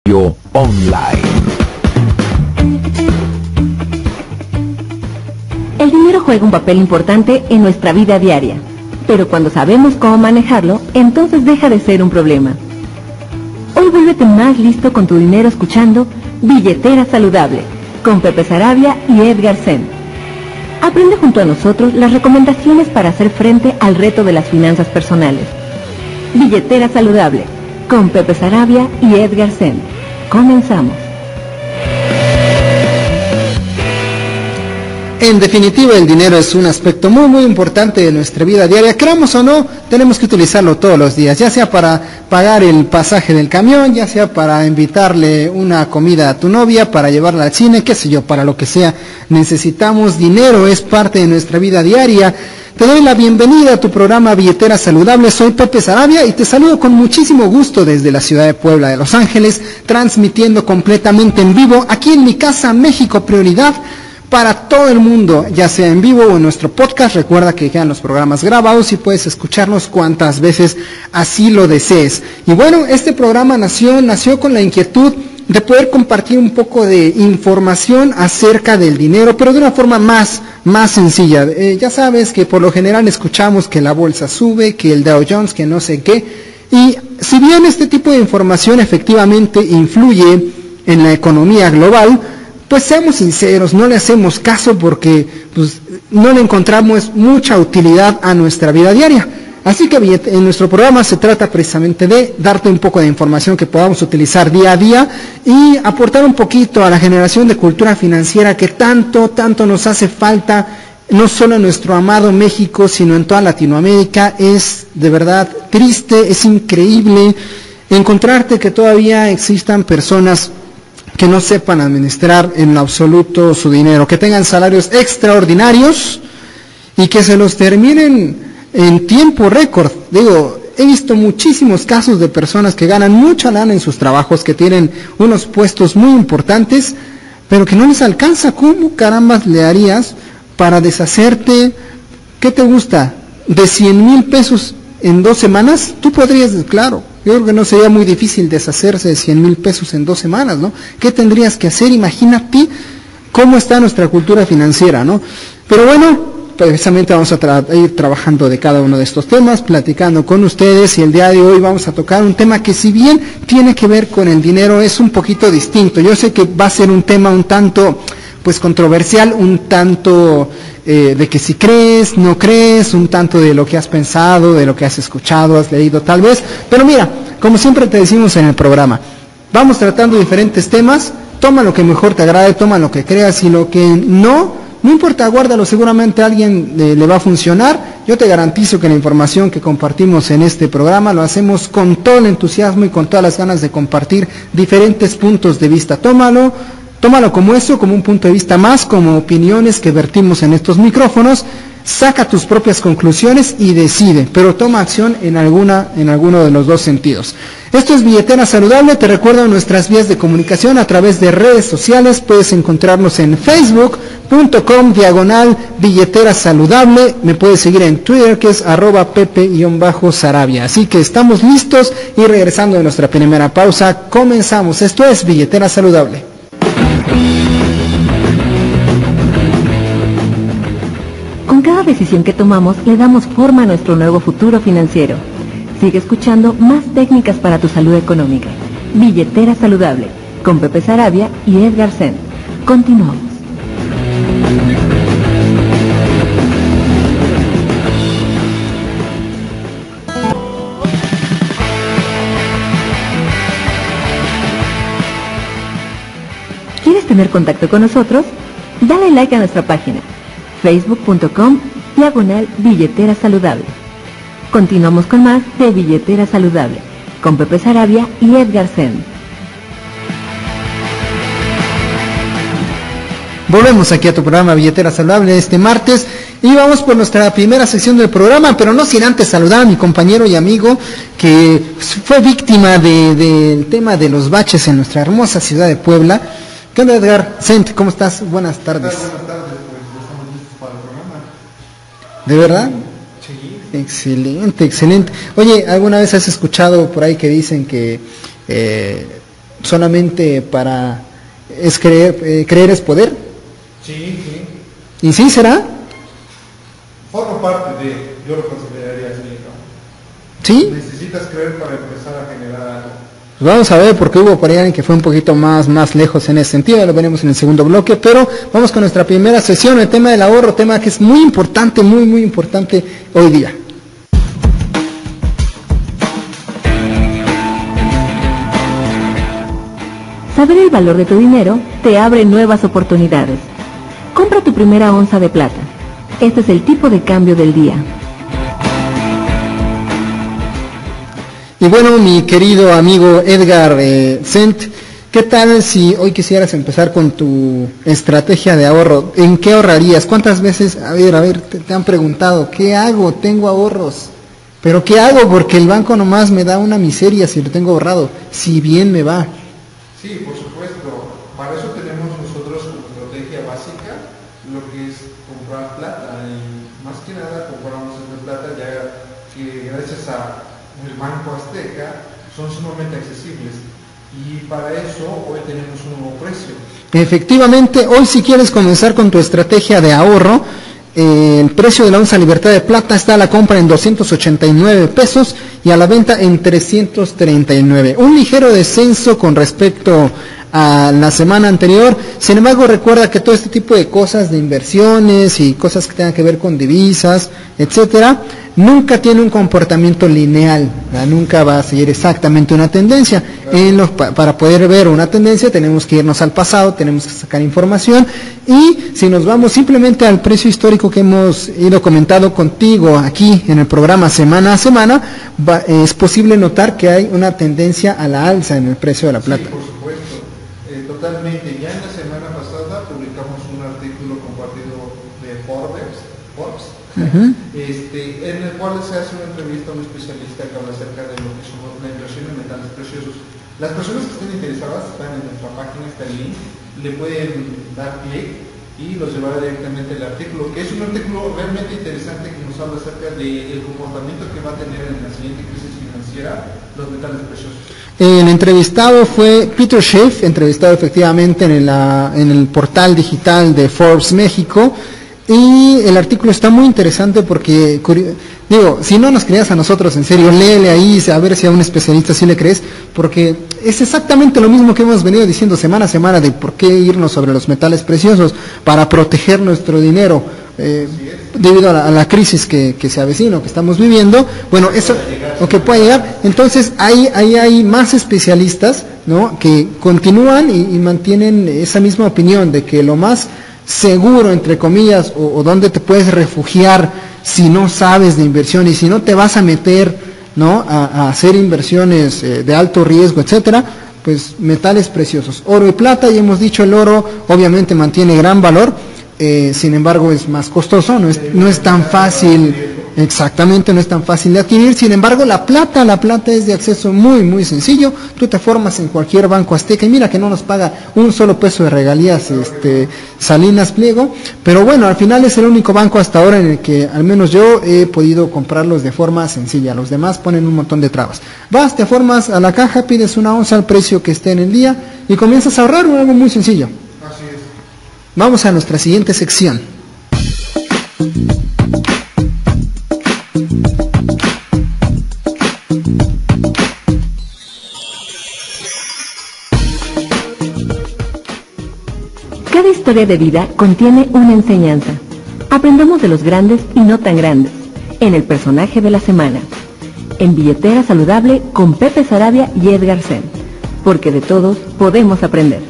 Online. El dinero juega un papel importante en nuestra vida diaria, pero cuando sabemos cómo manejarlo, entonces deja de ser un problema. Hoy vuélvete más listo con tu dinero escuchando Billetera Saludable, con Pepe Sarabia y Edgar Sen. Aprende junto a nosotros las recomendaciones para hacer frente al reto de las finanzas personales. Billetera Saludable, con Pepe Sarabia y Edgar Sen. Comenzamos. En definitiva, el dinero es un aspecto muy importante de nuestra vida diaria. Queramos o no, tenemos que utilizarlo todos los días, ya sea para pagar el pasaje del camión, ya sea para invitarle una comida a tu novia, para llevarla al cine, qué sé yo, para lo que sea. Necesitamos dinero, es parte de nuestra vida diaria. Te doy la bienvenida a tu programa Billetera Saludable. Soy Pepe Sarabia y te saludo con muchísimo gusto desde la ciudad de Puebla de Los Ángeles, transmitiendo completamente en vivo aquí en mi casa, México Prioridad, para todo el mundo, ya sea en vivo o en nuestro podcast. Recuerda que quedan los programas grabados y puedes escucharlos cuantas veces así lo desees. Y bueno, este programa nació con la inquietud de poder compartir un poco de información acerca del dinero, pero de una forma más sencilla. Ya sabes que por lo general escuchamos que la bolsa sube, que el Dow Jones, que no sé qué, y si bien este tipo de información efectivamente influye en la economía global, pues seamos sinceros, no le hacemos caso porque pues, no le encontramos mucha utilidad a nuestra vida diaria. Así que en nuestro programa se trata precisamente de darte un poco de información que podamos utilizar día a día y aportar un poquito a la generación de cultura financiera que tanto nos hace falta, no solo en nuestro amado México, sino en toda Latinoamérica. Es de verdad triste, es increíble encontrarte que todavía existan personas que no sepan administrar en absoluto su dinero, que tengan salarios extraordinarios y que se los terminen en tiempo récord. Digo, he visto muchísimos casos de personas que ganan mucha lana en sus trabajos, que tienen unos puestos muy importantes, pero que no les alcanza. ¿Cómo carambas le harías para deshacerte, qué te gusta, de 100,000 pesos en 2 semanas? Tú podrías, claro, yo creo que no sería muy difícil deshacerse de 100,000 pesos en 2 semanas, ¿no? ¿Qué tendrías que hacer? Imagínate cómo está nuestra cultura financiera, ¿no? Pero bueno, precisamente vamos a ir trabajando de cada uno de estos temas, platicando con ustedes, y el día de hoy vamos a tocar un tema que, si bien tiene que ver con el dinero, es un poquito distinto. Yo sé que va a ser un tema un tanto pues controversial, un tanto de que si crees, no crees, un tanto de lo que has pensado, de lo que has escuchado, has leído tal vez, pero mira, como siempre te decimos en el programa, vamos tratando diferentes temas, toma lo que mejor te agrade, toma lo que creas, y lo que no importa, guárdalo, seguramente a alguien le va a funcionar. Yo te garantizo que la información que compartimos en este programa lo hacemos con todo el entusiasmo y con todas las ganas de compartir diferentes puntos de vista. Tómalo como eso, como un punto de vista más, como opiniones que vertimos en estos micrófonos. Saca tus propias conclusiones y decide, pero toma acción en alguno de los dos sentidos. Esto es Billetera Saludable. Te recuerdo nuestras vías de comunicación a través de redes sociales. Puedes encontrarnos en facebook.com/Billetera Saludable. Me puedes seguir en Twitter, que es @Pepe_Sarabia. Así que estamos listos y regresando de nuestra primera pausa, comenzamos. Esto es Billetera Saludable. Con cada decisión que tomamos, le damos forma a nuestro nuevo futuro financiero. Sigue escuchando más técnicas para tu salud económica. Billetera Saludable, con Pepe Sarabia y Edgar Sen. Continuamos. ¿Quieres tener contacto con nosotros? Dale like a nuestra página, facebook.com/Billetera Saludable. Continuamos con más de Billetera Saludable, con Pepe Sarabia y Edgar Sen. Volvemos aquí a tu programa Billetera Saludable este martes y vamos por nuestra primera sección del programa, pero no sin antes saludar a mi compañero y amigo que fue víctima del tema de los baches en nuestra hermosa ciudad de Puebla. ¿Qué onda, Edgar? Sent, ¿cómo estás? Buenas tardes. Buenas tardes, pues estamos listos para el programa. ¿De verdad? Sí. Excelente. Oye, ¿alguna vez has escuchado por ahí que dicen que solamente para es creer, creer es poder. Sí, sí. ¿Y sí será? Forma parte de, yo lo consideraría así, ¿no? ¿Sí? Necesitas creer para empezar a generar algo. Pues vamos a ver, porque hubo por ahí alguien que fue un poquito más lejos en ese sentido, ya lo veremos en el segundo bloque, pero vamos con nuestra primera sesión, el tema del ahorro, tema que es muy importante hoy día. Saber el valor de tu dinero te abre nuevas oportunidades. Compra tu primera onza de plata. Este es el tipo de cambio del día. Y bueno, mi querido amigo Edgar Sent, ¿qué tal si hoy quisieras empezar con tu estrategia de ahorro? ¿En qué ahorrarías? ¿Cuántas veces, a ver, te han preguntado, ¿qué hago? Tengo ahorros. ¿Pero qué hago? Porque el banco nomás me da una miseria si lo tengo ahorrado, si bien me va. Sí, por supuesto. Para eso tenemos nosotros como estrategia básica lo que es comprar plata. Y más que nada compramos esta plata ya que gracias a el Banco Azteca son sumamente accesibles. Y para eso hoy tenemos un nuevo precio. Efectivamente, hoy si quieres comenzar con tu estrategia de ahorro, el precio de la onza Libertad de Plata está a la compra en 289 pesos y a la venta en 339. Un ligero descenso con respecto a la semana anterior. Sin embargo, recuerda que todo este tipo de cosas de inversiones y cosas que tengan que ver con divisas, etcétera, nunca tiene un comportamiento lineal, ¿verdad? Nunca va a seguir exactamente una tendencia. Para poder ver una tendencia tenemos que irnos al pasado, tenemos que sacar información, y si nos vamos simplemente al precio histórico que hemos ido comentando contigo aquí en el programa semana a semana, es posible notar que hay una tendencia a la alza en el precio de la plata. Sí, por supuesto. Totalmente. Ya en la semana pasada publicamos un artículo compartido de Forbes, en el cual se hace una entrevista a un especialista que habla acerca de lo que son la inversión en metales preciosos. Las personas que estén interesadas están en nuestra página, está el link, le pueden dar clic y los llevará directamente al artículo, que es un artículo realmente interesante que nos habla acerca del comportamiento que va a tener en la siguiente crisis financiera los metales preciosos. El entrevistado fue Peter Schiff, entrevistado efectivamente en el portal digital de Forbes México, y el artículo está muy interesante porque, digo, si no nos creas a nosotros, en serio, léele ahí, a ver si a un especialista sí le crees, porque es exactamente lo mismo que hemos venido diciendo semana a semana de por qué irnos sobre los metales preciosos para proteger nuestro dinero. Debido a la crisis que se avecina, que estamos viviendo, bueno, eso, o que puede llegar, entonces ahí hay más especialistas, ¿no?, que continúan y mantienen esa misma opinión de que lo más seguro, entre comillas, o donde te puedes refugiar si no sabes de inversión y si no te vas a meter, ¿no?, a hacer inversiones de alto riesgo, etcétera, pues metales preciosos, oro y plata. Y hemos dicho, el oro obviamente mantiene gran valor, sin embargo es más costoso, no es tan fácil, exactamente, no es tan fácil de adquirir. Sin embargo, la plata es de acceso muy sencillo. Tú te formas en cualquier banco azteca y mira que no nos paga un solo peso de regalías Salinas Pliego, pero bueno, al final es el único banco hasta ahora en el que al menos yo he podido comprarlos de forma sencilla. Los demás ponen un montón de trabas. Vas, te formas a la caja, pides una onza al precio que esté en el día y comienzas a ahorrar, algo muy sencillo. Así es. Vamos a nuestra siguiente sección. Cada historia de vida contiene una enseñanza. Aprendamos de los grandes y no tan grandes, en el personaje de la semana. En Billetera Saludable con Pepe Sarabia y Edgar Sen, porque de todos podemos aprender.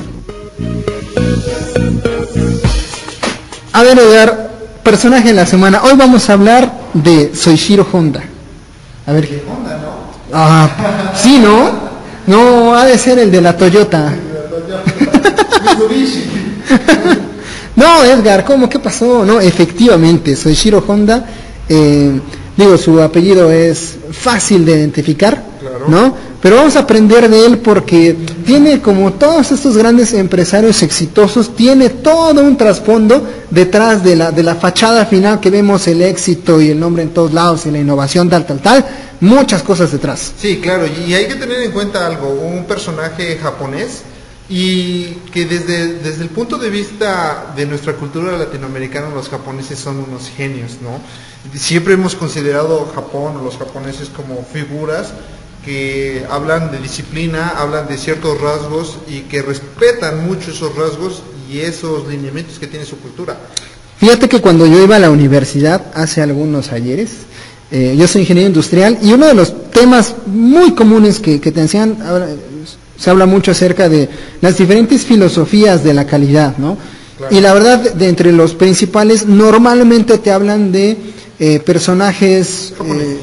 A ver, Edgar, personaje de la semana. Hoy vamos a hablar de Soichiro Honda. A ver. ¿Qué onda, no? Ah, sí, ¿no? No, ha de ser el de la Toyota. Mitsubishi. No, Edgar, ¿cómo? ¿Qué pasó? No, efectivamente, Soichiro Honda, digo, su apellido es fácil de identificar, Claro. ¿no? Pero vamos a aprender de él porque tiene, como todos estos grandes empresarios exitosos, tiene todo un trasfondo detrás de la fachada final que vemos, el éxito y el nombre en todos lados y la innovación, tal, muchas cosas detrás. Sí, claro, y hay que tener en cuenta algo, un personaje japonés y que desde el punto de vista de nuestra cultura latinoamericana, los japoneses son unos genios, ¿no? Siempre hemos considerado Japón o los japoneses como figuras que hablan de disciplina, hablan de ciertos rasgos y que respetan mucho esos rasgos y esos lineamientos que tiene su cultura. Fíjate que cuando yo iba a la universidad hace algunos ayeres, yo soy ingeniero industrial y uno de los temas muy comunes que te enseñan, se habla mucho acerca de las diferentes filosofías de la calidad, ¿no? Claro. Y la verdad, de entre los principales, normalmente te hablan de personajes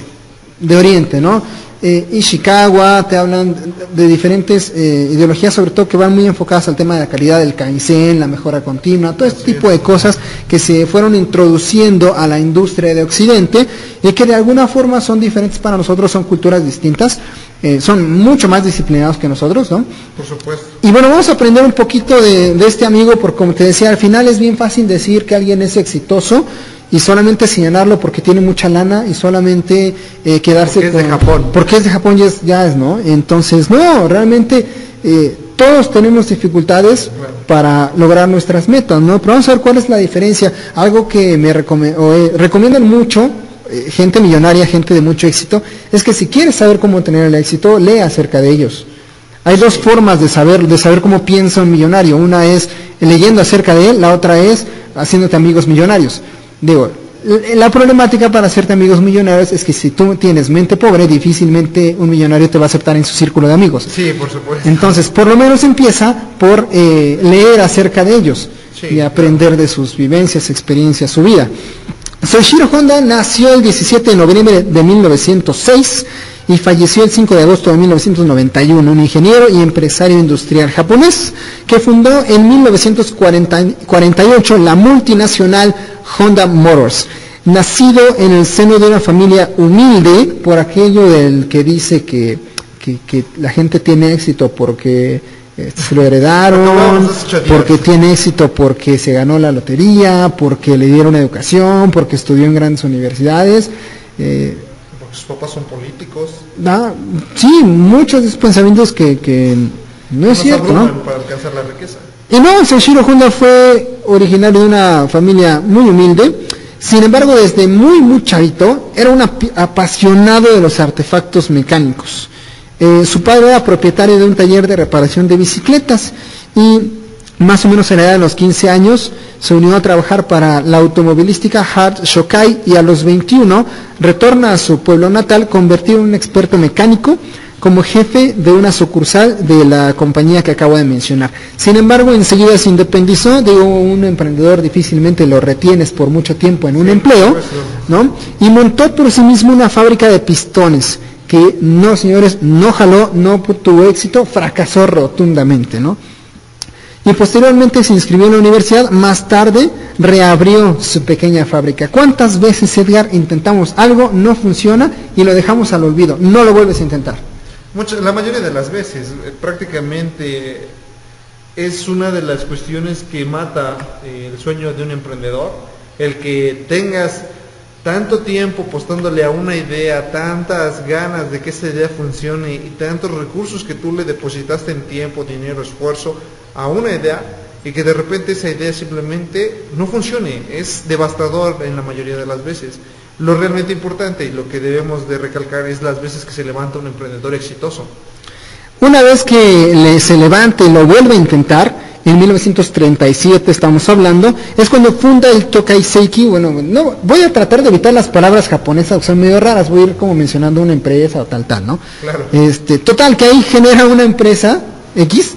de Oriente, ¿no? Ishikawa, te hablan de diferentes ideologías, sobre todo que van muy enfocadas al tema de la calidad del Kaizen, la mejora continua, todo este tipo de cosas que se fueron introduciendo a la industria de Occidente y que de alguna forma son diferentes para nosotros, son culturas distintas, son mucho más disciplinados que nosotros, ¿no? Por supuesto. Y bueno, vamos a aprender un poquito de este amigo, porque como te decía, al final es bien fácil decir que alguien es exitoso y solamente señalarlo porque tiene mucha lana y solamente quedarse porque es de Japón. Porque es de Japón, ya es, ¿no? Entonces, no, realmente todos tenemos dificultades para lograr nuestras metas, ¿no? Pero vamos a ver cuál es la diferencia. Algo que me recomiendan mucho, gente millonaria, gente de mucho éxito, es que si quieres saber cómo tener el éxito, lee acerca de ellos. Hay dos formas de saber cómo piensa un millonario. Una es leyendo acerca de él, la otra es haciéndote amigos millonarios. Digo, la problemática para hacerte amigos millonarios es que si tú tienes mente pobre, difícilmente un millonario te va a aceptar en su círculo de amigos. Sí, por supuesto. Entonces, por lo menos empieza por leer acerca de ellos y aprender de sus vivencias, experiencias, su vida. Soichiro Honda nació el 17 de noviembre de 1906 y falleció el 5 de agosto de 1991, un ingeniero y empresario industrial japonés que fundó en 1948 la multinacional Honda Motors. Nacido en el seno de una familia humilde, por aquello del que dice que la gente tiene éxito porque se lo heredaron, porque tiene éxito porque se ganó la lotería, porque le dieron educación, porque estudió en grandes universidades. Sus papás son políticos. Sí, muchos de esos pensamientos que no es cierto, ¿no? Para alcanzar la riqueza. Y no, Soichiro Honda fue originario de una familia muy humilde. Sin embargo, desde muy chavito, era un apasionado de los artefactos mecánicos. Su padre era propietario de un taller de reparación de bicicletas y más o menos a la edad de los 15 años se unió a trabajar para la automovilística Hart Shokai y a los 21 retorna a su pueblo natal convertido en un experto mecánico como jefe de una sucursal de la compañía que acabo de mencionar. Sin embargo, enseguida se independizó. Digo, un emprendedor difícilmente lo retienes por mucho tiempo en un empleo, ¿no? Y montó por sí mismo una fábrica de pistones que no, señores, no jaló, no tuvo éxito, fracasó rotundamente, ¿no? Y posteriormente se inscribió en la universidad, más tarde reabrió su pequeña fábrica. ¿Cuántas veces, Edgar, intentamos algo, no funciona y lo dejamos al olvido? No lo vuelves a intentar. La mayoría de las veces, prácticamente es una de las cuestiones que mata el sueño de un emprendedor, el que tengas tanto tiempo apostándole a una idea, tantas ganas de que esa idea funcione y tantos recursos que tú le depositaste en tiempo, dinero, esfuerzo a una idea y que de repente esa idea simplemente no funcione. Es devastador en la mayoría de las veces. Lo realmente importante y lo que debemos de recalcar es las veces que se levanta un emprendedor exitoso. Una vez que se levante y lo vuelve a intentar, en 1937 estamos hablando, es cuando funda el Tokai Seiki. Bueno, no, voy a tratar de evitar las palabras japonesas que son medio raras, voy a ir como mencionando una empresa o tal, ¿no? Claro. Total, que ahí genera una empresa X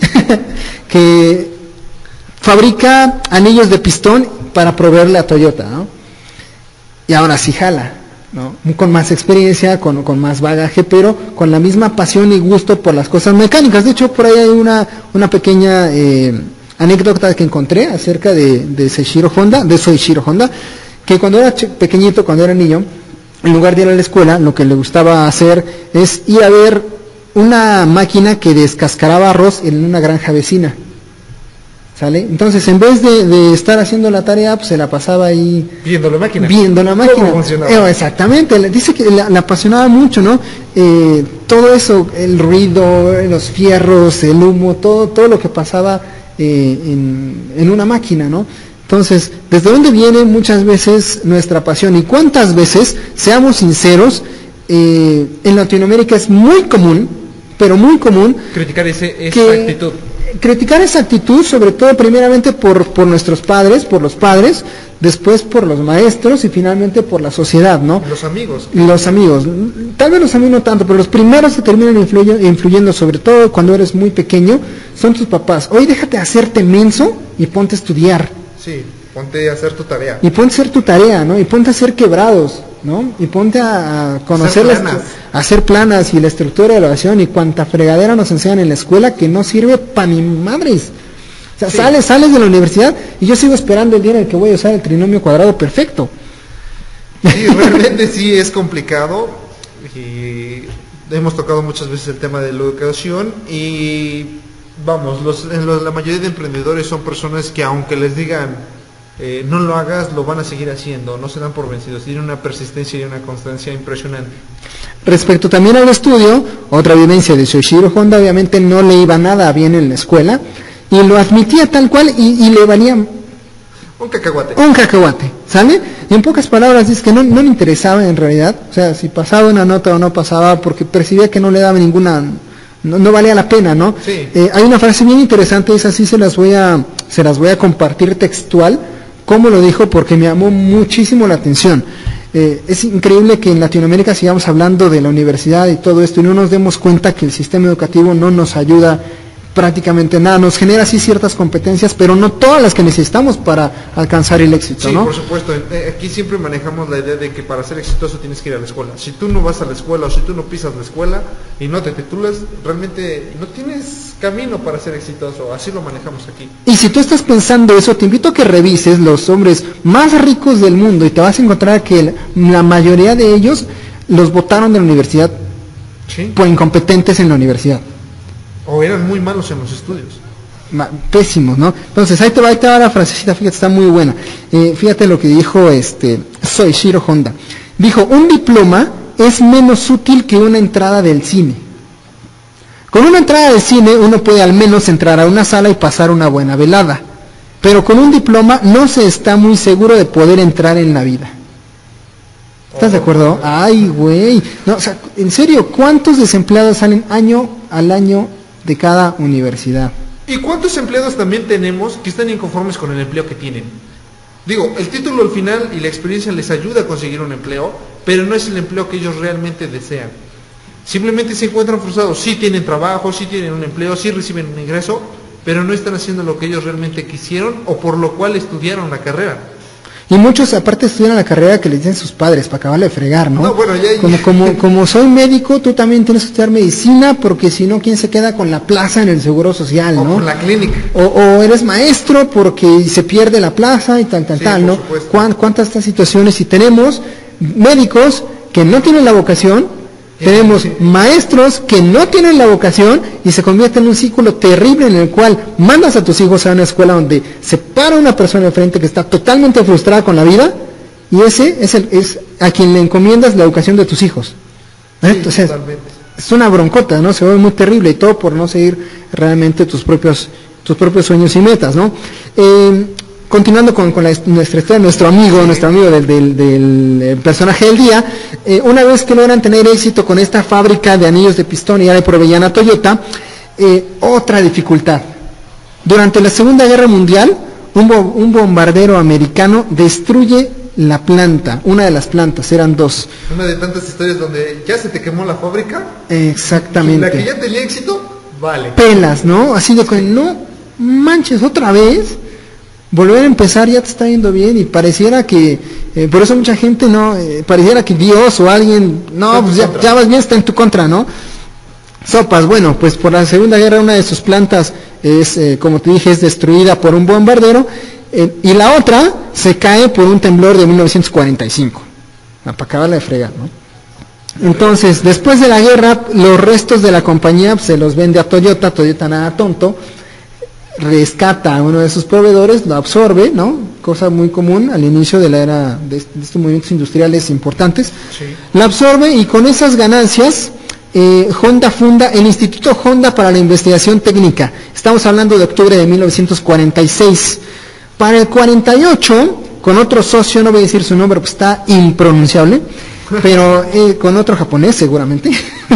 que fabrica anillos de pistón para proveerle a Toyota, ¿no? Y ahora sí jala, ¿no? Con más experiencia, con más bagaje, pero con la misma pasión y gusto por las cosas mecánicas. De hecho, por ahí hay una pequeña anécdota que encontré acerca de Soichiro Honda, que cuando era pequeñito, cuando era niño, en lugar de ir a la escuela, lo que le gustaba hacer es ir a ver una máquina que descascaraba arroz en una granja vecina. ¿Sale? Entonces, en vez de estar haciendo la tarea, pues se la pasaba ahí Viendo la máquina. viendo la máquina. ¿Cómo funcionaba? Exactamente, dice que la apasionaba mucho, ¿no? Todo eso, el ruido, los fierros, el humo, todo lo que pasaba en una máquina, ¿no? Entonces, ¿desde dónde viene muchas veces nuestra pasión? ¿Y cuántas veces, seamos sinceros, en Latinoamérica es muy común, pero muy común, Criticar esa actitud. criticar esa actitud, sobre todo primeramente por nuestros padres, por los padres, después por los maestros y finalmente por la sociedad, ¿no? Los amigos. Los amigos, tal vez los amigos no tanto, pero los primeros que terminan influyendo, sobre todo cuando eres muy pequeño, son tus papás. Hoy déjate hacerte menso y ponte a estudiar. Sí, ponte a hacer tu tarea. Y ponte a hacer tu tarea, ¿no? Y ponte a hacer quebrados, ¿no? Y ponte a conocer a hacer planas y la estructura de elevación y cuánta fregadera nos enseñan en la escuela que no sirve para ni madres. O sea, Sí. sales de la universidad y yo sigo esperando el día en el que voy a usar el trinomio cuadrado perfecto. Sí, realmente sí es complicado y hemos tocado muchas veces el tema de la educación y vamos, la mayoría de emprendedores son personas que aunque les digan no lo hagas, lo van a seguir haciendo, no se dan por vencidos, tienen una persistencia y una constancia impresionante. Respecto también al estudio, otra evidencia de Shoichiro Honda, obviamente no le iba nada bien en la escuela y lo admitía tal cual y le valía Un cacahuate. un cacahuate, ¿sale? Y en pocas palabras dice que no le interesaba en realidad, o sea, si pasaba una nota o no pasaba, porque percibía que no le daba ninguna, no valía la pena, ¿no? Sí. Hay una frase bien interesante, esa sí se las voy a compartir textual, como lo dijo, porque me llamó muchísimo la atención. Es increíble que en Latinoamérica sigamos hablando de la universidad y todo esto y no nos demos cuenta que el sistema educativo no nos ayuda prácticamente nada, nos genera sí ciertas competencias, pero no todas las que necesitamos para alcanzar el éxito, Sí, ¿no? por supuesto. Aquí siempre manejamos la idea de que para ser exitoso tienes que ir a la escuela. Si tú no vas a la escuela o si tú no pisas la escuela y no te titulas, realmente no tienes camino para ser exitoso. Así lo manejamos aquí. Y si tú estás pensando eso, te invito a que revises los hombres más ricos del mundo y te vas a encontrar que la mayoría de ellos los botaron de la universidad Sí. por incompetentes en la universidad. O eran muy malos en los estudios. Pésimos, ¿no? Entonces, ahí te va la frasecita, fíjate, está muy buena. Fíjate lo que dijo Shoichiro Honda. Dijo, un diploma es menos útil que una entrada del cine. Con una entrada del cine uno puede al menos entrar a una sala y pasar una buena velada. Pero con un diploma no se está muy seguro de poder entrar en la vida. ¿Estás de acuerdo? Ay, güey. No, o sea, en serio, ¿cuántos desempleados salen año al año de cada universidad? ¿Y cuántos empleados también tenemos que están inconformes con el empleo que tienen? Digo, el título al final y la experiencia les ayuda a conseguir un empleo, pero no es el empleo que ellos realmente desean. Simplemente se encuentran frustrados, sí tienen trabajo, sí tienen un empleo, sí reciben un ingreso, pero no están haciendo lo que ellos realmente quisieron o por lo cual estudiaron la carrera. Y muchos aparte estudian la carrera que les dicen sus padres para acabarle de fregar, ¿no? No, bueno, ya- Como soy médico, tú también tienes que estudiar medicina porque si no, ¿quién se queda con la plaza en el Seguro Social, O no? con la clínica. O eres maestro porque se pierde la plaza y tal, Sí, ¿no? por supuesto. ¿Cuántas estas situaciones? Y tenemos médicos que no tienen la vocación, tenemos maestros que no tienen la vocación y se convierte en un círculo terrible en el cual mandas a tus hijos a una escuela donde se para una persona enfrente que está totalmente frustrada con la vida y ese es a quien le encomiendas la educación de tus hijos. Sí, Entonces, totalmente. es una broncota, ¿no? Se ve muy terrible y todo por no seguir realmente tus propios sueños y metas, ¿no? Continuando con nuestra historia, nuestro amigo del personaje del día, una vez que logran tener éxito con esta fábrica de anillos de pistón y ya le proveían a Toyota, otra dificultad. Durante la Segunda Guerra Mundial, un bombardero americano destruye la planta, una de las plantas, eran dos. Una de tantas historias donde ya se te quemó la fábrica. Exactamente. La que ya tenía éxito, vale. Pelas, ¿no? Así de que no manches otra vez. Volver a empezar ya te está yendo bien y pareciera que, por eso mucha gente pareciera que Dios o alguien, no, pues ya vas bien, está en tu contra, ¿no? Sopas, bueno, pues por la Segunda Guerra una de sus plantas es, como te dije, es destruida por un bombardero y la otra se cae por un temblor de 1945, para acabarla de fregar, ¿no? Entonces, después de la guerra, los restos de la compañía se los vende a Toyota nada tonto, rescata a uno de sus proveedores, lo absorbe, ¿no? Cosa muy común al inicio de la era de estos movimientos industriales importantes. Sí. Lo absorbe y con esas ganancias Honda funda el Instituto Honda para la Investigación Técnica. Estamos hablando de octubre de 1946. Para el 48, con otro socio, no voy a decir su nombre porque está impronunciable, pero con otro japonés seguramente,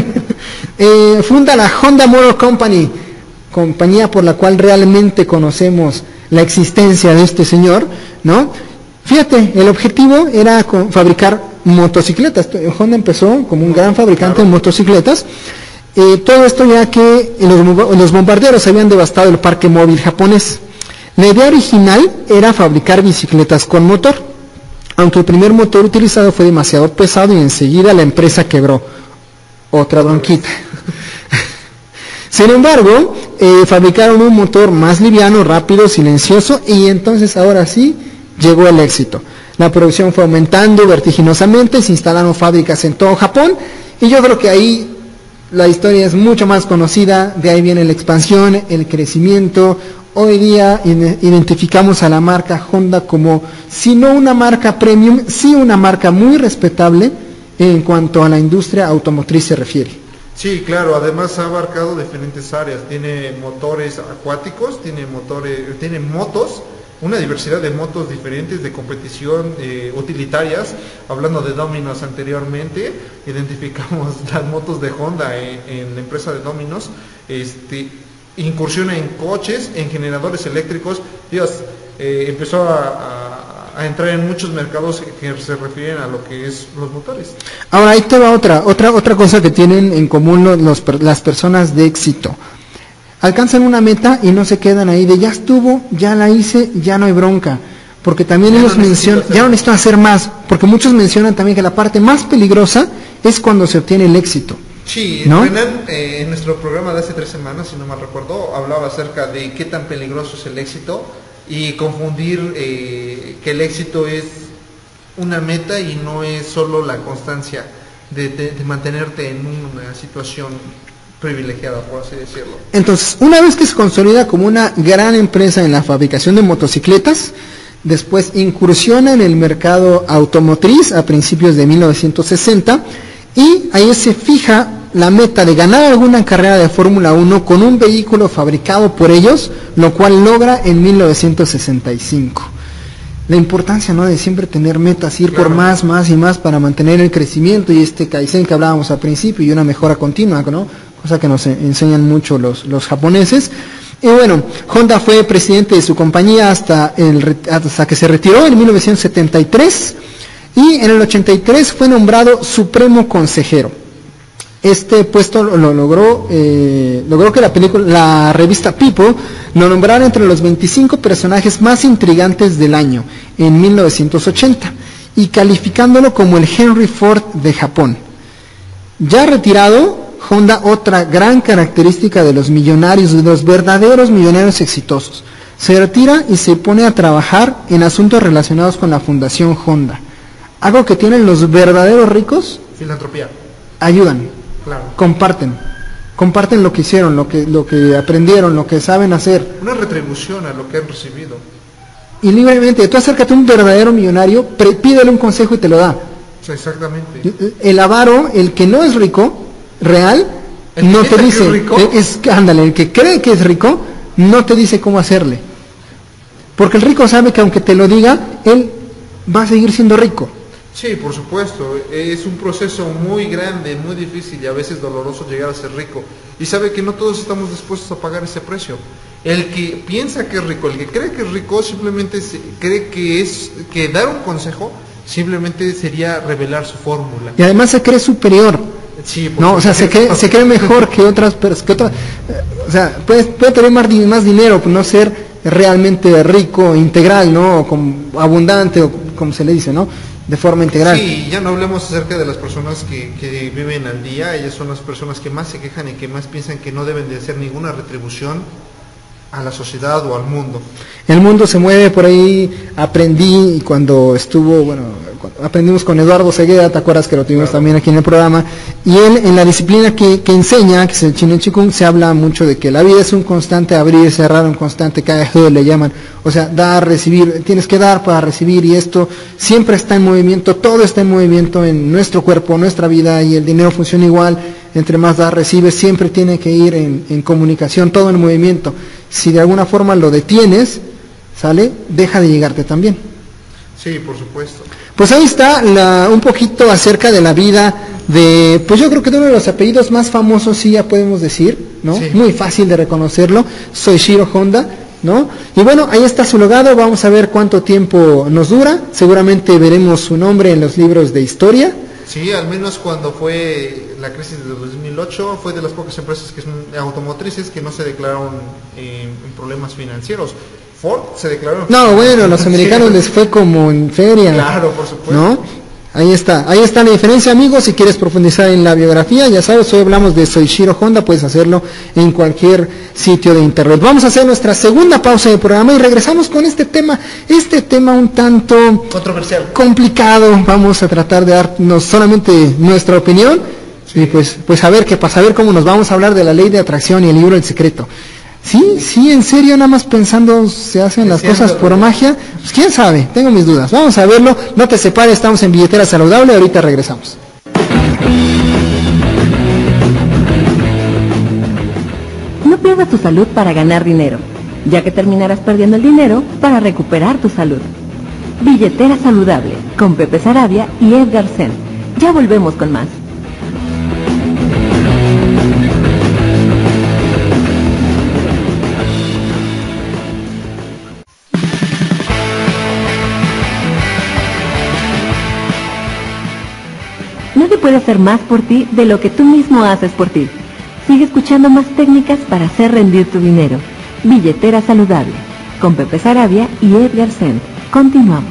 funda la Honda Motor Company, compañía por la cual realmente conocemos la existencia de este señor, ¿no? Fíjate, el objetivo era fabricar motocicletas. Honda empezó como un gran fabricante de motocicletas. Todo esto ya que los bombarderos habían devastado el parque móvil japonés. La idea original era fabricar bicicletas con motor, aunque el primer motor utilizado fue demasiado pesado y enseguida la empresa quebró. Otra bronquita. Sin embargo, fabricaron un motor más liviano, rápido, silencioso, y entonces ahora sí llegó el éxito. La producción fue aumentando vertiginosamente, se instalaron fábricas en todo Japón, y yo creo que ahí la historia es mucho más conocida, de ahí viene la expansión, el crecimiento. Hoy día identificamos a la marca Honda como, si no una marca premium, sí una marca muy respetable en cuanto a la industria automotriz se refiere. Sí, claro, además ha abarcado diferentes áreas, tiene motores acuáticos, tiene motos, una diversidad de motos diferentes de competición, utilitarias. Hablando de Dominos anteriormente, identificamos las motos de Honda en la empresa de Dominos. Incursiona en coches, en generadores eléctricos. Dios, empezó a entrar en muchos mercados que se refieren a lo que es los motores. Ahora ahí te va otra cosa que tienen en común las personas de éxito. Alcanzan una meta y no se quedan ahí de ya estuvo, ya la hice, ya no hay bronca. Porque también ellos mencionan, ya no necesitan hacer más, porque muchos mencionan también que la parte más peligrosa es cuando se obtiene el éxito. Sí, ¿no? Renan, en nuestro programa de hace 3 semanas, si no mal recuerdo, hablaba acerca de qué tan peligroso es el éxito y confundir que el éxito es una meta y no es solo la constancia de mantenerte en una situación privilegiada, por así decirlo. Entonces, una vez que se consolida como una gran empresa en la fabricación de motocicletas, después incursiona en el mercado automotriz a principios de 1960 y ahí se fija la meta de ganar alguna carrera de Fórmula 1 con un vehículo fabricado por ellos, lo cual logra en 1965. La importancia, ¿no?, de siempre tener metas, ir por más y más para mantener el crecimiento y este Kaizen que hablábamos al principio y una mejora continua, ¿no?, cosa que nos enseñan mucho los japoneses. Y bueno, Honda fue presidente de su compañía hasta que se retiró en 1973 y en el 83 fue nombrado Supremo Consejero. Este puesto lo logró que la revista People lo nombrara entre los 25 personajes más intrigantes del año en 1980 y calificándolo como el Henry Ford de Japón. Ya retirado, Honda, otra gran característica de los millonarios, de los verdaderos millonarios exitosos, se retira y se pone a trabajar en asuntos relacionados con la Fundación Honda. Algo que tienen los verdaderos ricos. Filantropía. Ayudan. Claro. Comparten lo que hicieron, lo que aprendieron, lo que saben hacer. Una retribución a lo que han recibido. Y libremente, tú acércate a un verdadero millonario, pídele un consejo y te lo da. Exactamente. El avaro, el que no es rico, real, no te dice, el que cree que es rico, no te dice cómo hacerle. Porque el rico sabe que aunque te lo diga, él va a seguir siendo rico. Sí, por supuesto, es un proceso muy grande, muy difícil y a veces doloroso llegar a ser rico. Y sabe que no todos estamos dispuestos a pagar ese precio. El que piensa que es rico, el que cree que es rico, simplemente cree que dar un consejo simplemente sería revelar su fórmula. Y además se cree superior. Sí, no, o sea, se cree mejor que otras personas. O sea, puede tener más dinero, pero no ser realmente rico, integral, ¿no? O como abundante, o como se le dice, ¿no? De forma integral. Sí, ya no hablemos acerca de las personas que viven al día. Ellas son las personas que más se quejan y que más piensan que no deben de hacer ninguna retribución a la sociedad o al mundo. El mundo se mueve por ahí. Aprendí cuando aprendimos con Eduardo Ceguera, ¿te acuerdas que lo tuvimos también aquí en el programa? Y él, en la disciplina que enseña, que es el Chinen Chikung, se habla mucho de que la vida es un constante abrir, cerrar, un constante caer, le llaman. O sea, dar, recibir, tienes que dar para recibir, y esto siempre está en movimiento, todo está en movimiento en nuestro cuerpo, nuestra vida, y el dinero funciona igual. Entre más das, recibes, siempre tiene que ir en comunicación, todo en movimiento. Si de alguna forma lo detienes, ¿sale? Deja de llegarte también. Sí, por supuesto. Pues ahí está un poquito acerca de la vida pues yo creo que de uno de los apellidos más famosos, sí, ya podemos decir, ¿no? Sí. Muy fácil de reconocerlo, Soichiro Honda, ¿no? Y bueno, ahí está su legado, vamos a ver cuánto tiempo nos dura, seguramente veremos su nombre en los libros de historia. Sí, al menos cuando fue la crisis de 2008, fue de las pocas empresas que son automotrices que no se declararon en problemas financieros. Ford se declaró. No, bueno, los americanos les fue como en feria. Claro, por supuesto. ¿No? Ahí está la diferencia, amigos. Si quieres profundizar en la biografía, ya sabes, hoy hablamos de Soichiro Honda, puedes hacerlo en cualquier sitio de internet. Vamos a hacer nuestra segunda pausa de programa y regresamos con este tema un tanto controversial, complicado. Vamos a tratar de darnos solamente nuestra opinión, sí. Y pues a ver qué pasa, a ver cómo nos vamos a hablar de la ley de atracción y el libro El Secreto. Sí, en serio, nada más pensando se hacen las cosas por magia. Pues quién sabe, tengo mis dudas. Vamos a verlo, no te separes, estamos en Billetera Saludable, ahorita regresamos. No pierdas tu salud para ganar dinero, ya que terminarás perdiendo el dinero para recuperar tu salud. Billetera Saludable, con Pepe Sarabia y Edgar Sen. Ya volvemos con más. Nadie puede hacer más por ti de lo que tú mismo haces por ti. Sigue escuchando más técnicas para hacer rendir tu dinero. Billetera Saludable, con Pepe Sarabia y Edgar Sen. Continuamos.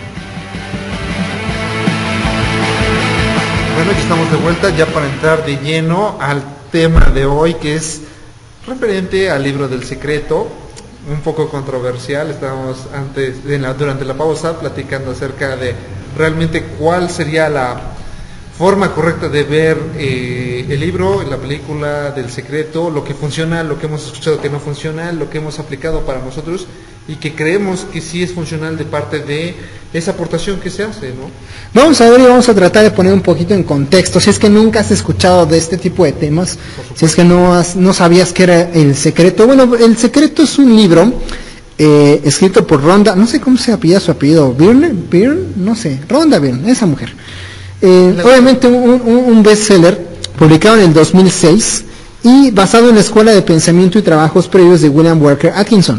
Bueno, aquí estamos de vuelta ya para entrar de lleno al tema de hoy, que es referente al libro del secreto, un poco controversial. Estábamos durante la pausa platicando acerca de realmente cuál sería la forma correcta de ver el libro, la película del secreto, lo que funciona, lo que hemos escuchado que no funciona, lo que hemos aplicado para nosotros y que creemos que sí es funcional de parte de esa aportación que se hace, ¿no? Vamos a ver y vamos a tratar de poner un poquito en contexto, si es que nunca has escuchado de este tipo de temas, si es que no sabías que era El Secreto. Bueno, El Secreto es un libro escrito por Rhonda, no sé cómo se apellida su apellido, Byrne, no sé, Rhonda Byrne, esa mujer. Obviamente un bestseller publicado en el 2006 y basado en la Escuela de Pensamiento y Trabajos Previos de William Walker Atkinson.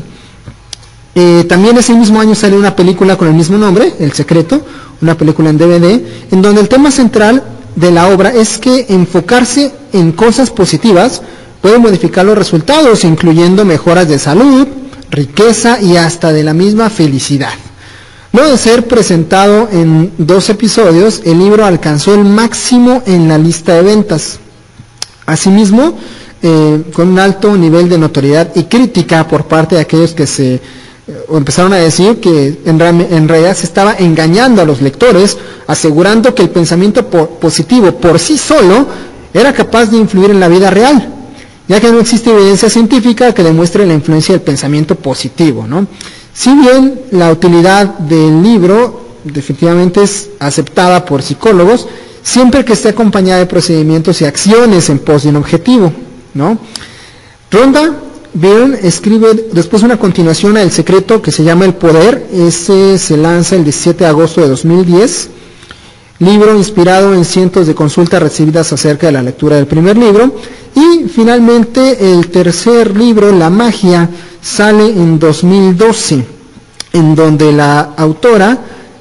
También ese mismo año salió una película con el mismo nombre, El Secreto, una película en DVD, en donde el tema central de la obra es que enfocarse en cosas positivas puede modificar los resultados, incluyendo mejoras de salud, riqueza y hasta de la misma felicidad. Luego de ser presentado en 2 episodios, el libro alcanzó el máximo en la lista de ventas. Asimismo, con un alto nivel de notoriedad y crítica por parte de aquellos que empezaron a decir que en realidad se estaba engañando a los lectores, asegurando que el pensamiento positivo por sí solo era capaz de influir en la vida real, ya que no existe evidencia científica que demuestre la influencia del pensamiento positivo, ¿no? Si bien la utilidad del libro definitivamente es aceptada por psicólogos, siempre que esté acompañada de procedimientos y acciones en pos de un objetivo, ¿no? Rhonda Byrne escribe después una continuación a El Secreto que se llama El Poder. Ese se lanza el 17 de agosto de 2010. Libro inspirado en cientos de consultas recibidas acerca de la lectura del primer libro. Y finalmente el tercer libro, La Magia, sale en 2012, en donde la autora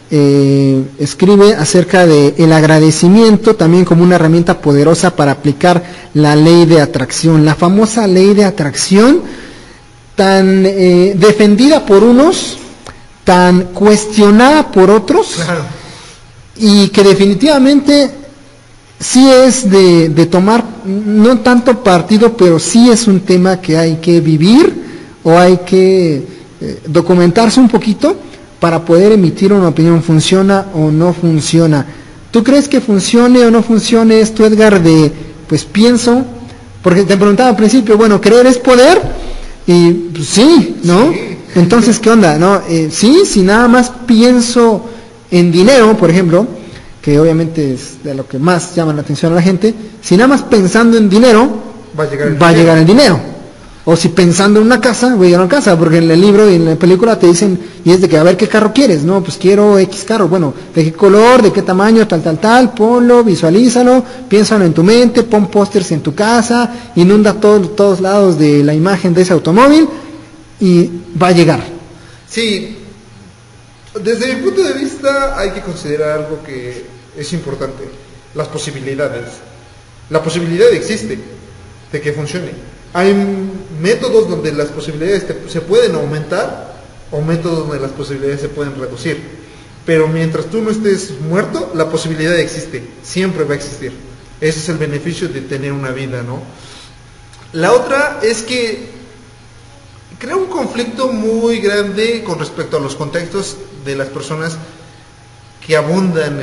escribe acerca de el agradecimiento también como una herramienta poderosa para aplicar la ley de atracción, la famosa ley de atracción tan defendida por unos, tan cuestionada por otros, claro, y que definitivamente sí es de tomar no tanto partido, pero sí es un tema que hay que vivir o hay que documentarse un poquito para poder emitir una opinión, ¿funciona o no funciona? ¿Tú crees que funcione o no funcione esto, Edgar, de pues pienso? Porque te preguntaba al principio, bueno, ¿creer es poder? Y pues, sí, ¿no? Sí. Entonces, ¿qué onda? ¿No? Sí, si nada más pienso en dinero, por ejemplo, que obviamente es de lo que más llama la atención a la gente, si nada más pensando en dinero, Va va a llegar el dinero. O si pensando en una casa, voy a llegar a una casa, porque en el libro y en la película te dicen, y es de que a ver qué carro quieres, no, pues quiero X carro, bueno, de qué color, de qué tamaño, tal, ponlo, visualízalo, piénsalo en tu mente, pon pósters en tu casa, inunda todos lados de la imagen de ese automóvil, y va a llegar. Sí, desde mi punto de vista hay que considerar algo que es importante, las posibilidades. La posibilidad existe de que funcione. Hay métodos donde las posibilidades se pueden aumentar o métodos donde las posibilidades se pueden reducir. Pero mientras tú no estés muerto, la posibilidad existe, siempre va a existir. Ese es el beneficio de tener una vida, ¿no? La otra es que crea un conflicto muy grande con respecto a los contextos de las personas que abundan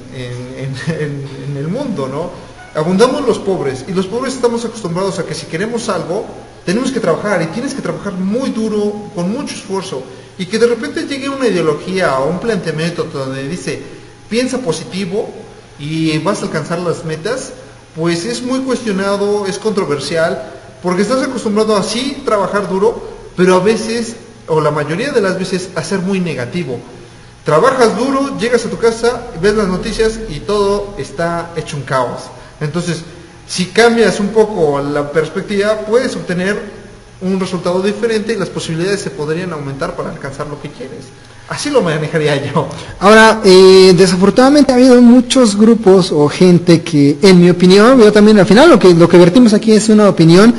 en el mundo, ¿no? Abundamos los pobres, y los pobres estamos acostumbrados a que si queremos algo, tenemos que trabajar, y tienes que trabajar muy duro, con mucho esfuerzo, y que de repente llegue una ideología o un planteamiento donde dice, piensa positivo y vas a alcanzar las metas, pues es muy cuestionado, es controversial, porque estás acostumbrado a sí trabajar duro, pero a veces, o la mayoría de las veces, a ser muy negativo. Trabajas duro, llegas a tu casa, ves las noticias y todo está hecho un caos. Entonces, si cambias un poco la perspectiva, puedes obtener un resultado diferente y las posibilidades se podrían aumentar para alcanzar lo que quieres. Así lo manejaría yo. Ahora, desafortunadamente ha habido muchos grupos o gente que, en mi opinión, yo también al final lo que vertimos aquí es una opinión,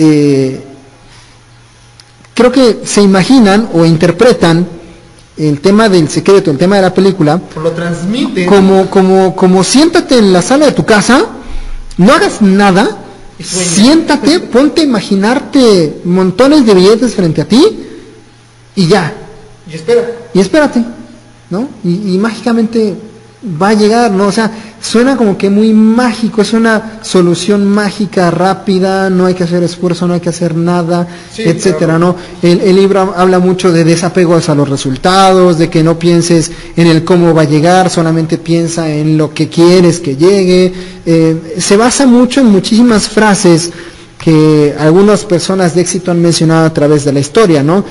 creo que se imaginan o interpretan el tema del secreto, el tema de la película, Lo transmiten. como siéntate en la sala de tu casa, no hagas nada, siéntate, ponte a imaginarte montones de billetes frente a ti y ya. Y espera. Y espérate, ¿no? Y mágicamente va a llegar, ¿no? O sea, suena como que muy mágico, es una solución mágica, rápida, no hay que hacer esfuerzo, no hay que hacer nada, Sí, etcétera, claro. ¿no? El libro habla mucho de desapegos a los resultados, de que no pienses en el cómo va a llegar, solamente piensa en lo que quieres que llegue. Se basa mucho en muchísimas frases que algunas personas de éxito han mencionado a través de la historia, ¿no?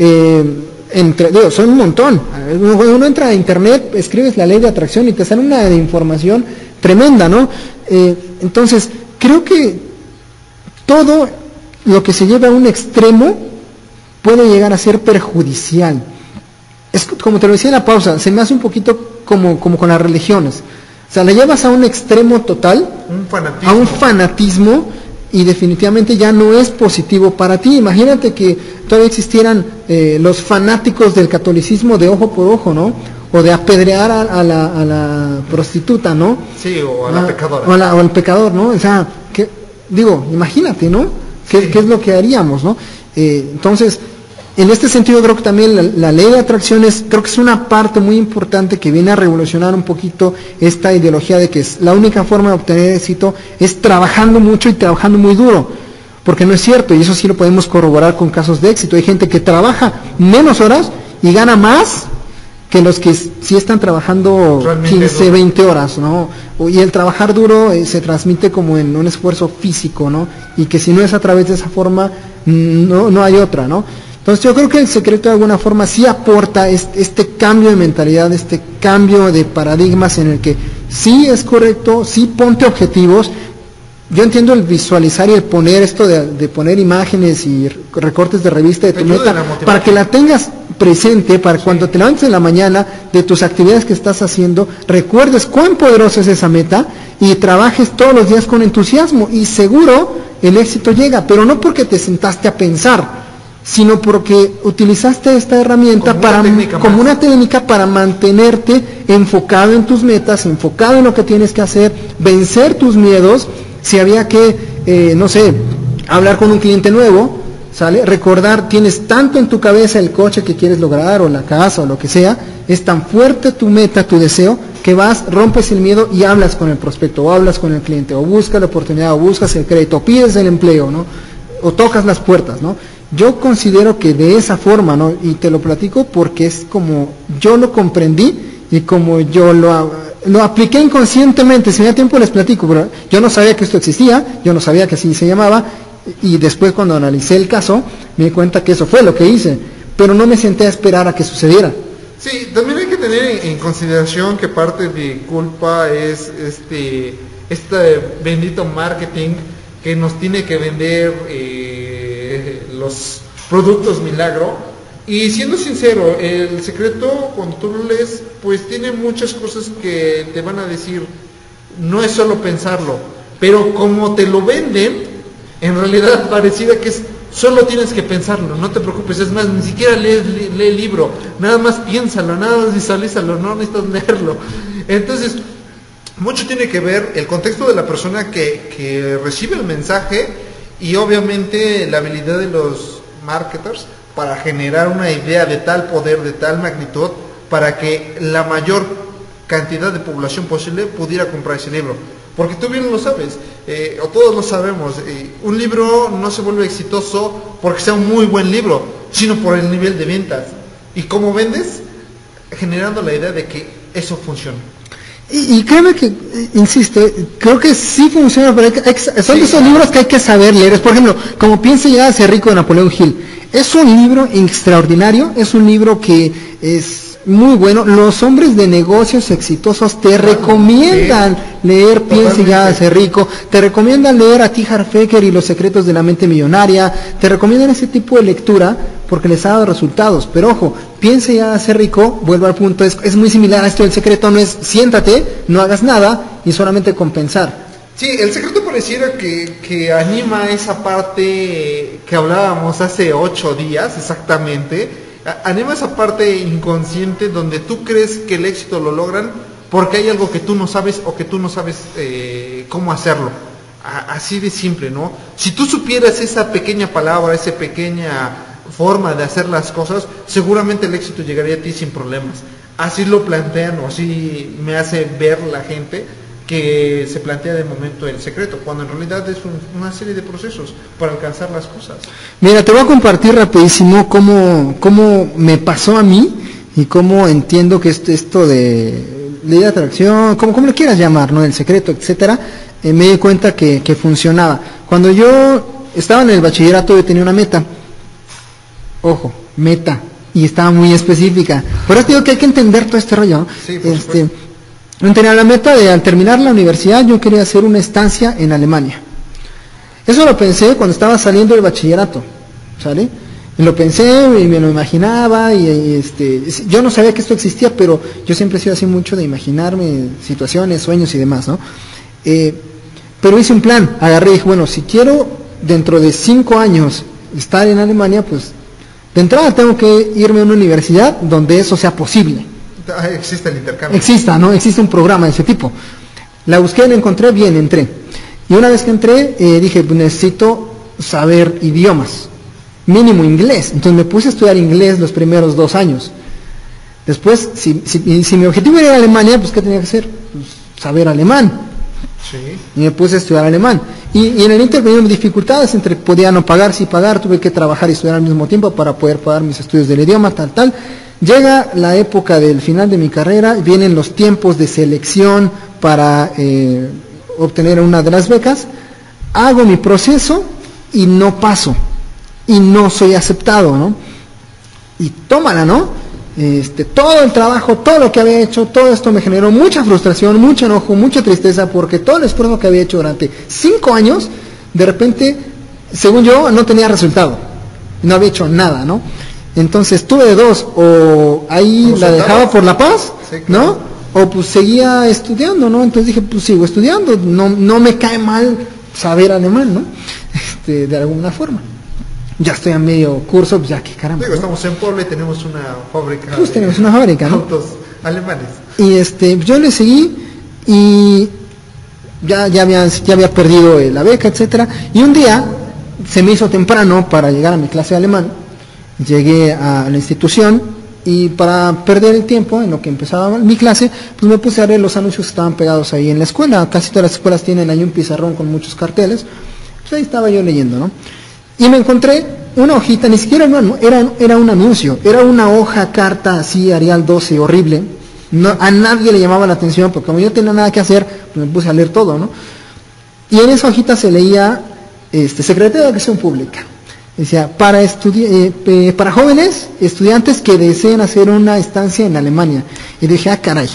Son un montón. Cuando uno entra a internet, escribes la ley de atracción y te sale una de información tremenda, ¿no? Entonces, creo que todo lo que se lleva a un extremo puede llegar a ser perjudicial. Es como te lo decía en la pausa, se me hace un poquito como con las religiones. O sea, la llevas a un extremo total, a un fanatismo, y definitivamente ya no es positivo para ti. Imagínate que todavía existieran los fanáticos del catolicismo de ojo por ojo, ¿no? O de apedrear a la prostituta, ¿no? Sí, o a la pecadora. O al pecador, ¿no? O sea, imagínate, ¿no? ¿Qué es lo que haríamos, no? Entonces, en este sentido creo que también la ley de atracciones, creo que es una parte muy importante que viene a revolucionar un poquito esta ideología de que la única forma de obtener éxito es trabajando mucho y trabajando muy duro, porque no es cierto, y eso sí lo podemos corroborar con casos de éxito. Hay gente que trabaja menos horas y gana más que los que sí están trabajando Realmente 15, duro. 20 horas, ¿no? Y el trabajar duro se transmite como en un esfuerzo físico, ¿no? Y que si no es a través de esa forma, no hay otra, ¿no? Entonces yo creo que el secreto de alguna forma sí aporta este cambio de mentalidad, este cambio de paradigmas en el que sí es correcto, sí ponte objetivos. Yo entiendo el visualizar y el poner esto de poner imágenes y recortes de revista de tu Te ayuda meta en la motivación. para que la tengas presente, para cuando te levantes en la mañana de tus actividades que estás haciendo, recuerdes cuán poderosa es esa meta y trabajes todos los días con entusiasmo, y seguro el éxito llega, pero no porque te sentaste a pensar, sino porque utilizaste esta herramienta como una técnica para mantenerte enfocado en tus metas, enfocado en lo que tienes que hacer, vencer tus miedos. Si había que, no sé, hablar con un cliente nuevo, ¿sale? Recordar, tienes tanto en tu cabeza el coche que quieres lograr, o la casa, o lo que sea, es tan fuerte tu meta, tu deseo, que vas, rompes el miedo y hablas con el prospecto, o hablas con el cliente, o buscas la oportunidad, o buscas el crédito, o pides el empleo, ¿no? O tocas las puertas, ¿no? Yo considero que de esa forma, ¿no? Y te lo platico porque es como yo lo comprendí y como yo lo apliqué inconscientemente. Si me da tiempo les platico, pero yo no sabía que esto existía, yo no sabía que así se llamaba, y después cuando analicé el caso me di cuenta que eso fue lo que hice, pero no me senté a esperar a que sucediera. Sí, también hay que tener en consideración que parte de culpa es este bendito marketing que nos tiene que vender los productos milagro. Y siendo sincero, el secreto, cuando tú lo lees, pues tiene muchas cosas que te van a decir, no es solo pensarlo, pero como te lo venden, en realidad pareciera que es solo tienes que pensarlo, no te preocupes, es más, ni siquiera lee el libro, nada más piénsalo, nada más visualízalo, no necesitas leerlo. Entonces, mucho tiene que ver el contexto de la persona que recibe el mensaje, y obviamente la habilidad de los marketers para generar una idea de tal poder, de tal magnitud, para que la mayor cantidad de población posible pudiera comprar ese libro. Porque tú bien lo sabes, o todos lo sabemos, un libro no se vuelve exitoso porque sea un muy buen libro, sino por el nivel de ventas. ¿Y cómo vendes? Generando la idea de que eso funciona. Y créeme que, insisto, creo que sí funciona, pero son de esos libros que hay que saber leer. Por ejemplo, como Piensa y llegar a ser rico, de Napoleón Hill. Es un libro extraordinario, es un libro que es muy bueno. Los hombres de negocios exitosos te recomiendan leer Piensa y llegar a ser rico, te recomiendan leer a T. Harv Eker y Los secretos de la mente millonaria, te recomiendan ese tipo de lectura porque les ha dado resultados. Pero ojo, Piensa y llegar a ser rico, vuelvo al punto, es muy similar a esto del secreto, no es siéntate, no hagas nada y solamente compensar. Sí, el secreto pareciera que anima esa parte que hablábamos hace 8 días exactamente, anima esa parte inconsciente donde tú crees que el éxito lo logran porque hay algo que tú no sabes o que tú no sabes cómo hacerlo. Así de simple, ¿no? Si tú supieras esa pequeña palabra, esa pequeña forma de hacer las cosas, seguramente el éxito llegaría a ti sin problemas. Así lo plantean, o así me hace ver la gente que se plantea de momento el secreto, cuando en realidad es una serie de procesos para alcanzar las cosas. Mira, te voy a compartir rapidísimo cómo me pasó a mí y cómo entiendo que esto de ley de atracción, como le quieras llamar, ¿no? El secreto, etcétera, me di cuenta que funcionaba. Cuando yo estaba en el bachillerato, yo tenía una meta. Ojo, meta, y estaba muy específica. Por eso digo que hay que entender todo este rollo, ¿no? Sí, por supuesto. Yo tenía la meta de, al terminar la universidad, yo quería hacer una estancia en Alemania. Eso lo pensé cuando estaba saliendo del bachillerato, ¿sale? Y lo pensé y me lo imaginaba y yo no sabía que esto existía, pero yo siempre he sido así mucho de imaginarme situaciones, sueños y demás, ¿no? Pero hice un plan, agarré y dije, bueno, si quiero dentro de 5 años estar en Alemania, pues de entrada tengo que irme a una universidad donde eso sea posible. Existe el intercambio. Existe un programa de ese tipo. La busqué, la encontré, bien, entré. Y una vez que entré, dije, necesito saber idiomas, mínimo inglés. Entonces me puse a estudiar inglés los primeros 2 años. Después, si mi objetivo era ir a Alemania, pues ¿qué tenía que hacer? Pues, saber alemán. Sí. Y me puse a estudiar alemán. Y en el inter vinieron dificultades entre podía no pagar, sí pagar, tuve que trabajar y estudiar al mismo tiempo para poder pagar mis estudios del idioma, tal. Llega la época del final de mi carrera, vienen los tiempos de selección para obtener una de las becas, hago mi proceso y no paso, y no soy aceptado, ¿no? Y tómala, ¿no? Todo el trabajo, todo lo que había hecho, todo esto me generó mucha frustración, mucho enojo, mucha tristeza, porque todo el esfuerzo que había hecho durante 5 años, de repente, según yo, no tenía resultado, no había hecho nada, ¿no? Entonces tuve de dos, o ahí la dejaba por la paz, sí, claro, ¿no? O pues seguía estudiando, ¿no? Entonces dije, pues sigo estudiando, no me cae mal saber alemán, ¿no? De alguna forma. Ya estoy a medio curso, pues ya que caramba. Digo, ¿no? Estamos en Puebla y tenemos una fábrica. Pues tenemos una fábrica, ¿no? Autos alemanes. Y yo le seguí y ya había perdido la beca, etcétera. Y un día se me hizo temprano para llegar a mi clase de alemán. Llegué a la institución y para perder el tiempo en lo que empezaba mi clase, pues me puse a ver los anuncios que estaban pegados ahí en la escuela. Casi todas las escuelas tienen ahí un pizarrón con muchos carteles. Pues ahí estaba yo leyendo, ¿no? Y me encontré una hojita, ni siquiera era un anuncio, era una hoja, carta así, Arial 12, horrible. No, a nadie le llamaba la atención, porque como yo tenía nada que hacer, pues me puse a leer todo, ¿no? Y en esa hojita se leía, Secretaría de Educación Pública. Decía, para jóvenes, estudiantes que deseen hacer una estancia en Alemania. Y dije, caray.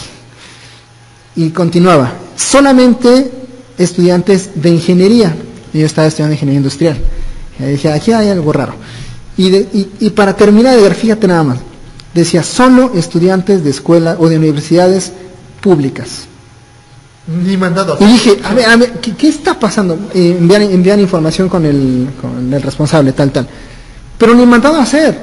Y continuaba, solamente estudiantes de ingeniería. Y yo estaba estudiando ingeniería industrial. Y dije, aquí hay algo raro. Y para terminar de ver, fíjate nada más. Decía, solo estudiantes de escuela o de universidades públicas. Ni mandado. Y dije, a ver, ¿qué está pasando? Envían información con el responsable, tal. Pero ni mandado a hacer.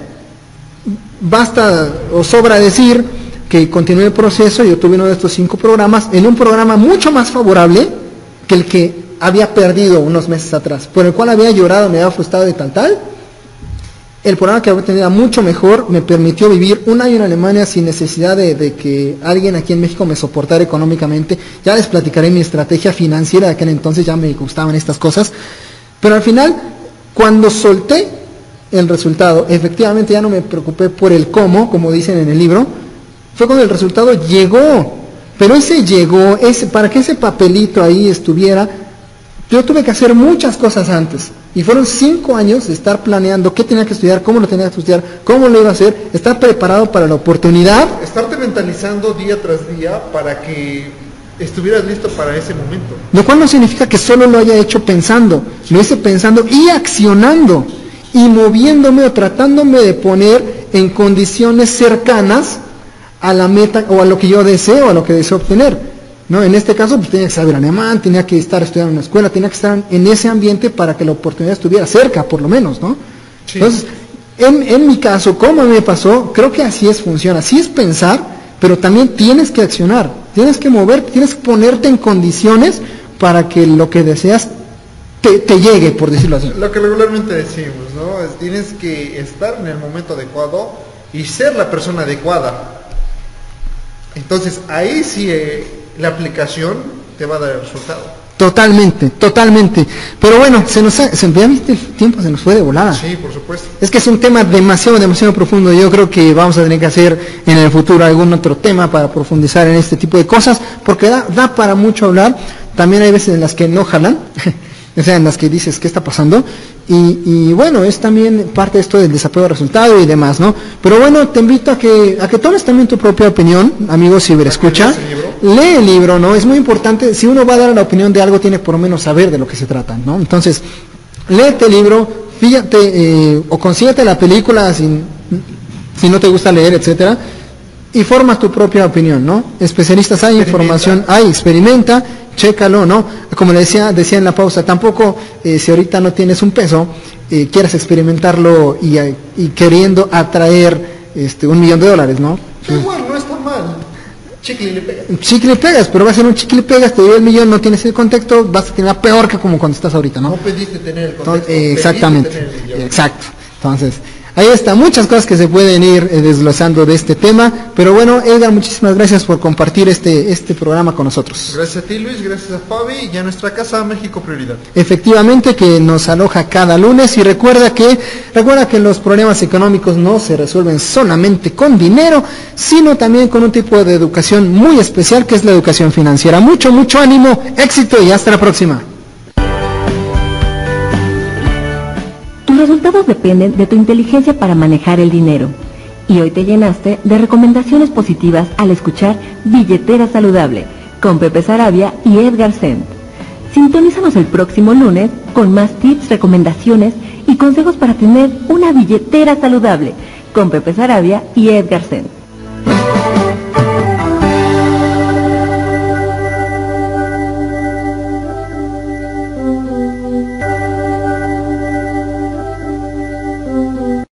Basta o sobra decir que continué el proceso. Yo tuve uno de estos 5 programas, en un programa mucho más favorable que el que había perdido unos meses atrás, por el cual había llorado, me había frustrado y tal. El programa que había tenido mucho mejor me permitió vivir un año en Alemania sin necesidad de que alguien aquí en México me soportara económicamente. Ya les platicaré mi estrategia financiera de aquel entonces, ya me gustaban estas cosas. Pero al final, cuando solté el resultado, efectivamente ya no me preocupé por el cómo, como dicen en el libro, fue cuando el resultado llegó. Pero ese llegó, para que ese papelito ahí estuviera, yo tuve que hacer muchas cosas antes. Y fueron 5 años de estar planeando qué tenía que estudiar, cómo lo tenía que estudiar, cómo lo iba a hacer, estar preparado para la oportunidad. Estarte mentalizando día tras día para que estuvieras listo para ese momento. Lo cual no significa que solo lo haya hecho pensando, lo hice pensando y accionando, y moviéndome o tratándome de poner en condiciones cercanas a la meta o a lo que yo deseo, a lo que deseo obtener. ¿No? En este caso, pues tenía que saber alemán, tenía que estar estudiando en una escuela, tenía que estar en ese ambiente para que la oportunidad estuviera cerca, por lo menos, ¿no? Sí. Entonces, en mi caso, como a mí me pasó, creo que funciona. Así es pensar, pero también tienes que accionar, tienes que moverte, tienes que ponerte en condiciones para que lo que deseas te llegue, por decirlo así. Lo que regularmente decimos, ¿no? Tienes que estar en el momento adecuado y ser la persona adecuada. Entonces, ahí sí... la aplicación te va a dar el resultado. Totalmente. Pero bueno, ya viste, el tiempo se nos fue de volada. Sí, por supuesto. Es que es un tema demasiado profundo. Yo creo que vamos a tener que hacer en el futuro algún otro tema para profundizar en este tipo de cosas, porque da para mucho hablar. También hay veces en las que no jalan, o sea, en las que dices, ¿qué está pasando? Y bueno, es también parte de esto del desapego de resultado y demás, ¿no? Pero bueno, te invito a que tomes también tu propia opinión, amigo ciberescucha. Lee el libro, ¿no? Es muy importante, si uno va a dar la opinión de algo, tiene por lo menos saber de lo que se trata, ¿no? Entonces, léete el libro, fíjate, o consíguete la película si no te gusta leer, etcétera, y forma tu propia opinión, ¿no? Especialistas hay, información hay, experimenta, chécalo, ¿no? Como le decía en la pausa, tampoco si ahorita no tienes un peso, quieras experimentarlo y queriendo atraer $1,000,000, ¿no? Igual, no está mal. Chicle y le pegas. Chicle y pegas, pero va a ser un chicle y pegas, te dio el millón, no tienes el contexto, vas a tener peor que como cuando estás ahorita, ¿no? No pediste tener el contexto. Exactamente, exacto. Entonces, ahí está, muchas cosas que se pueden ir desglosando de este tema, pero bueno, Edgar, muchísimas gracias por compartir este programa con nosotros. Gracias a ti, Luis, gracias a Fabi y a nuestra casa México Prioridad. Efectivamente, que nos aloja cada lunes, y recuerda que los problemas económicos no se resuelven solamente con dinero, sino también con un tipo de educación muy especial, que es la educación financiera. Mucho ánimo, éxito y hasta la próxima. Tus resultados dependen de tu inteligencia para manejar el dinero. Y hoy te llenaste de recomendaciones positivas al escuchar Billetera Saludable con Pepe Sarabia y Edgar Sent. Sintonízanos el próximo lunes con más tips, recomendaciones y consejos para tener una billetera saludable con Pepe Sarabia y Edgar Sent.